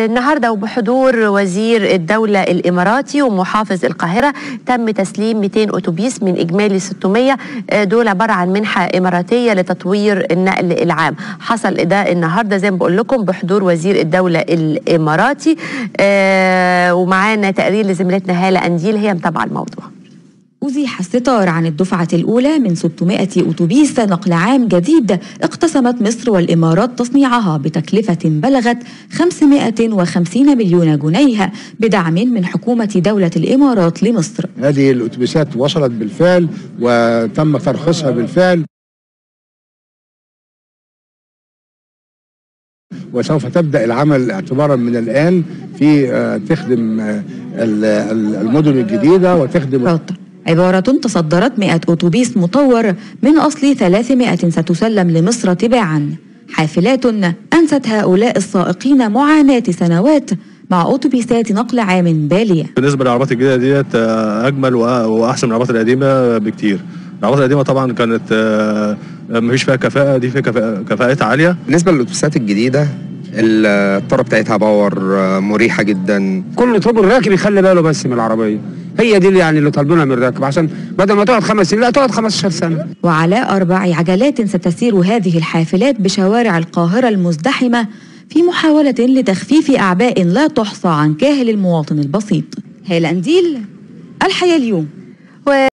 النهارده وبحضور وزير الدولة الإماراتي ومحافظ القاهرة تم تسليم 200 أتوبيس من إجمالي 600. دول عبارة عن منحة إماراتية لتطوير النقل العام. حصل ده النهارده زي ما بقول لكم بحضور وزير الدولة الإماراتي. ومعانا تقرير لزميلتنا هالة أنديل، هي متابعة الموضوع. أزيح الستار عن الدفعة الأولى من 600 أتوبيس نقل عام جديد اقتسمت مصر والإمارات تصنيعها بتكلفة بلغت 550 مليون جنيه بدعم من حكومة دولة الإمارات لمصر. هذه الأتوبيسات وصلت بالفعل وتم ترخيصها بالفعل، وسوف تبدأ العمل اعتبارا من الآن في تخدم المدن الجديدة وتخدم. عبارة تصدرت 100 أتوبيس مطور من أصل 300 ستسلم لمصر تباعا. حافلات أنست هؤلاء السائقين معاناة سنوات مع أتوبيسات نقل عام بالية. بالنسبة للعربات الجديدة ديت أجمل وأحسن من العربات القديمة بكتير. العربات القديمة طبعا كانت مفيش فيها كفاءة، دي فيها كفاءات عالية. بالنسبة للأتوبيسات الجديدة الطارة بتاعتها باور مريحة جدا. كل طب الراكب يخلي باله بس من العربية، هي دي يعني اللي طالبينها من الراكب، عشان بدل ما تقعد 5 سنين لا تقعد 15 سنة. وعلى 4 عجلات ستسير هذه الحافلات بشوارع القاهرة المزدحمة في محاولة لتخفيف أعباء لا تحصى عن كاهل المواطن البسيط. هالة أنديل، الحياة اليوم.